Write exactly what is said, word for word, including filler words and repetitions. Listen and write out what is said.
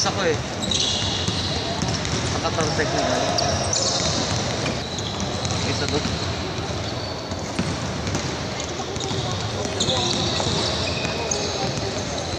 Naglalabas ako eh. Nakatortek na gano'n. Ito doon.